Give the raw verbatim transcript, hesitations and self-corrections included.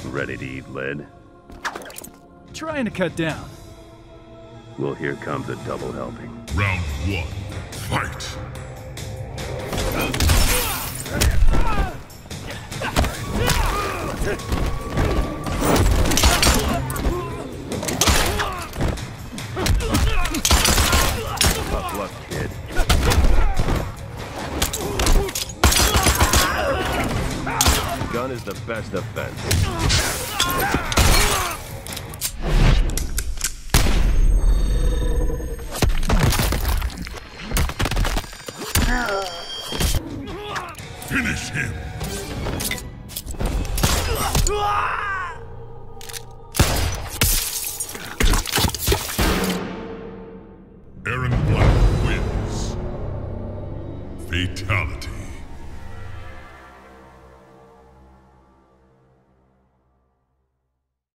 Ready to eat lead? Trying to cut down. Well, here comes a double helping. Round one, fight! Tough luck, kid. Gun is the best defense. Finish him! Erron Black wins. Fatality.